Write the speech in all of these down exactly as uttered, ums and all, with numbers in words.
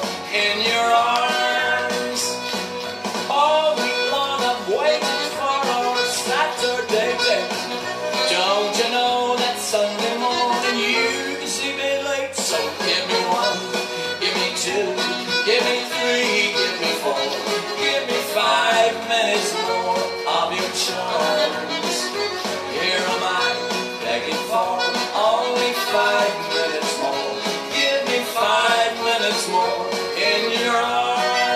in your arms. All week long I'm waiting for our Saturday date. Don't you know that Sunday morning you can sleep in late? So give me one, give me two, give me three, give me four, give me five minutes more of your charms. Here am I begging for only five minutes more. Give me five minutes more in your arms.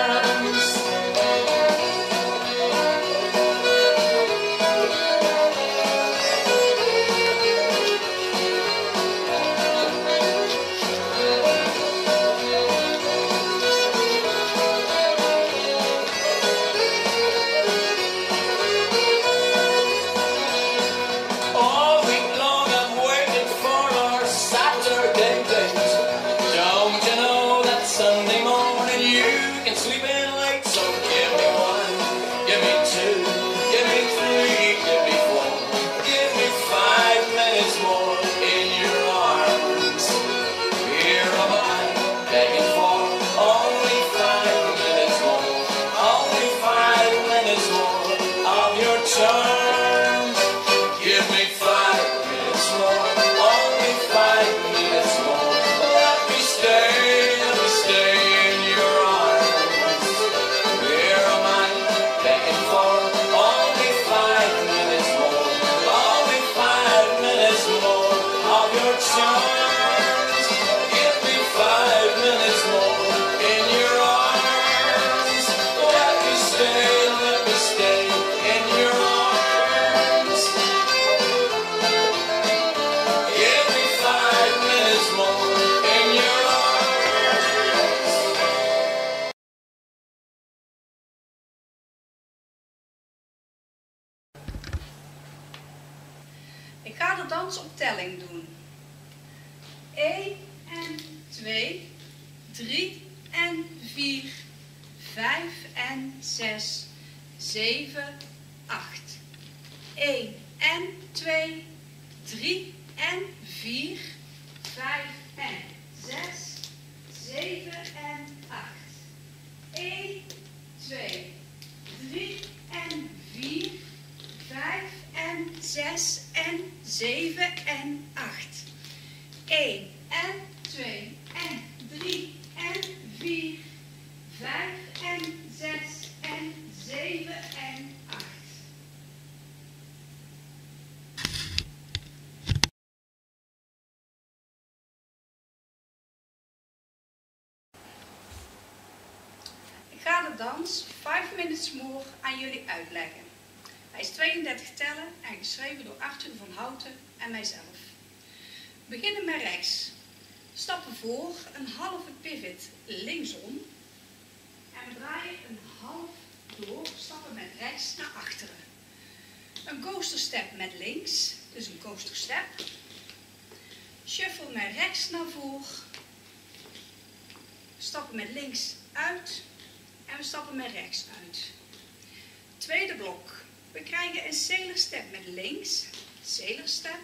All week long I'm waiting for our Saturday date. Don't you know that Sunday morning you can sleep in late? So give me one, give me two, give me three, give me four, give me five minutes more in your arms. Here am I begging for only five minutes more, only five minutes more of your charms. Give me five minutes more, only five minutes more. Let me stay, let me stay in your arms. Here am I begging for only five minutes more, only five minutes more of your charms. Give me five minutes more in your arms. Let me stay, let me stay in your arms. Give me five minutes more in your arms. Ik ga de dans op telling doen. één en twee, drie en vier, vijf en zes, zeven, acht. één en twee, drie en vier, vijf en zes, zeven en acht. één, twee, drie en vier, vijf en zes en zeven en acht. één en twee en drie en vier, vijf en zes en zeven en acht. Ik ga de dans Five Minutes More aan jullie uitleggen. Hij is tweeëndertig tellen en geschreven door Arthur van Houten en mijzelf. We beginnen met rechts. Stappen voor, een halve pivot linksom. En we draaien een half door, stappen met rechts naar achteren. Een coaster step met links, dus een coaster step. Shuffle met rechts naar voren. Stappen met links uit. En we stappen met rechts uit. Tweede blok. We krijgen een sailor step met links. Sailor step.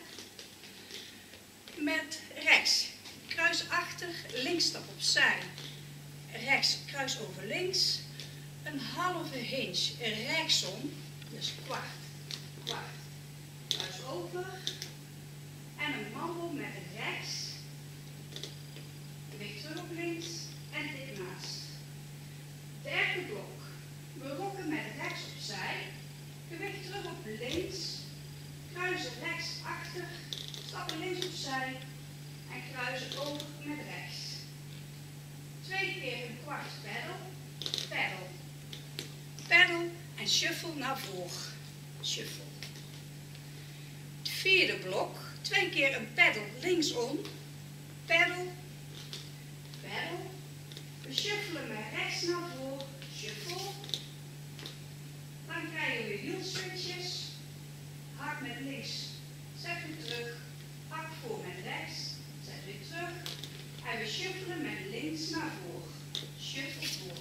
Met rechts. Kruis achter, links stap opzij. Rechts, kruis over links. Een halve hinge rechtsom. Dus kwart, kwart. Kruis over. En een mandel met rechts. Gewicht terug op links. En dit naast. Derde blok. We rokken met rechts opzij. Gewicht terug op links. Kruisen rechts achter. Stappen links opzij. En kruisen over met rechts. Twee keer een kwart peddel. Peddel. Peddel en shuffle naar voren. Shuffle. Het vierde blok. Twee keer een peddel linksom. Peddel. Peddel. We shuffelen met rechts naar voren. Shuffle. Dan krijgen we heel switches. Hak met links. Zet weer terug. Hak voor met rechts. Zet weer terug. En we shuffelen met links naar voren. Shuffle voor.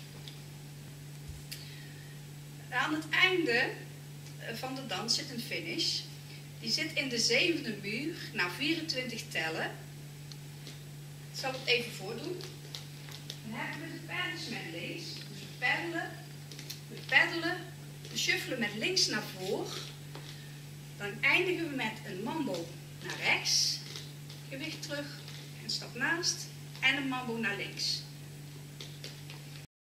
Aan het einde van de dans zit een finish. Die zit in de zevende muur na vierentwintig tellen. Ik zal het even voordoen. Dan hebben we de peddels met links. Dus we peddelen, we peddelen, we shuffelen met links naar voren. Dan eindigen we met een mambo naar rechts. Gewicht terug, een stap naast en een mambo naar links.